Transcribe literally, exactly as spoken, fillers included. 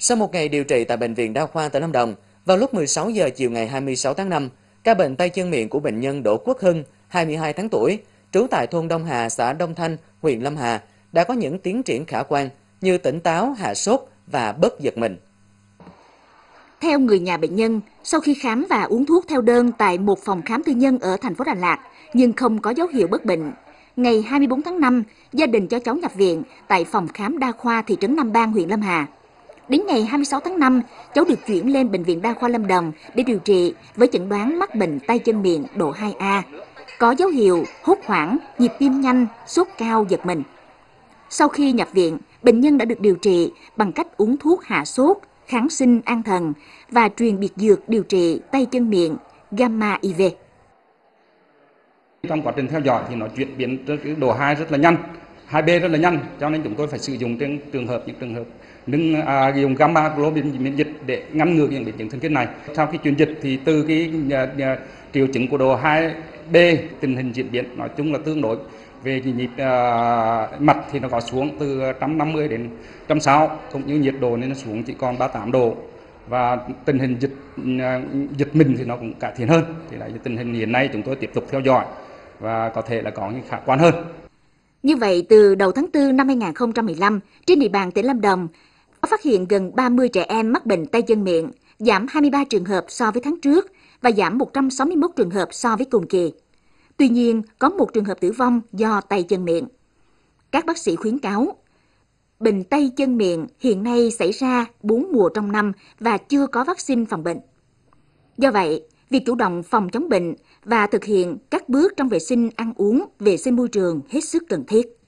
Sau một ngày điều trị tại Bệnh viện Đa khoa tỉnh Lâm Đồng, vào lúc mười sáu giờ chiều ngày hai mươi sáu tháng năm, ca bệnh tay chân miệng của bệnh nhân Đỗ Quốc Hưng, hai mươi hai tháng tuổi, trú tại thôn Đông Hà, xã Đông Thanh, huyện Lâm Hà, đã có những tiến triển khả quan như tỉnh táo, hạ sốt và bớt giật mình. Theo người nhà bệnh nhân, sau khi khám và uống thuốc theo đơn tại một phòng khám tư nhân ở thành phố Đà Lạt, nhưng không có dấu hiệu bất bệnh, ngày hai mươi tư tháng năm, gia đình cho cháu nhập viện tại phòng khám đa khoa thị trấn Nam Ban, huyện Lâm Hà. Đến ngày hai mươi sáu tháng năm, cháu được chuyển lên Bệnh viện Đa khoa Lâm Đồng để điều trị với chẩn đoán mắc bệnh tay chân miệng độ hai A. Có dấu hiệu hốt hoảng, nhịp tim nhanh, sốt cao, giật mình. Sau khi nhập viện, bệnh nhân đã được điều trị bằng cách uống thuốc hạ sốt, kháng sinh an thần và truyền biệt dược điều trị tay chân miệng Gamma i vê. Trong quá trình theo dõi thì nó chuyển biến tới độ hai rất là nhanh, hai B rất là nhanh, cho nên chúng tôi phải sử dụng trên trường hợp những trường hợp nâng à, dùng gamma globulin miễn dịch để ngăn ngừa những biến chứng thần kinh này. Sau khi chuyển dịch thì từ cái à, à, triệu chứng của độ hai B, tình hình diễn biến nói chung là tương đối. Về nhịp uh, mạch thì nó có xuống từ một trăm năm mươi đến một trăm sáu mươi, cũng như nhiệt độ nên nó xuống chỉ còn ba mươi tám độ, và tình hình dịch uh, dịch mình thì nó cũng cải thiện hơn. Thì là tình hình hiện nay chúng tôi tiếp tục theo dõi và có thể là có những khả quan hơn. Như vậy, từ đầu tháng tư năm hai nghìn không trăm mười lăm, trên địa bàn tỉnh Lâm Đồng có phát hiện gần ba mươi trẻ em mắc bệnh tay chân miệng, giảm hai mươi ba trường hợp so với tháng trước và giảm một trăm sáu mươi mốt trường hợp so với cùng kỳ. Tuy nhiên, có một trường hợp tử vong do tay chân miệng. Các bác sĩ khuyến cáo, bệnh tay chân miệng hiện nay xảy ra bốn mùa trong năm và chưa có vaccine phòng bệnh. Do vậy, việc chủ động phòng chống bệnh và thực hiện các bước trong vệ sinh ăn uống, vệ sinh môi trường hết sức cần thiết.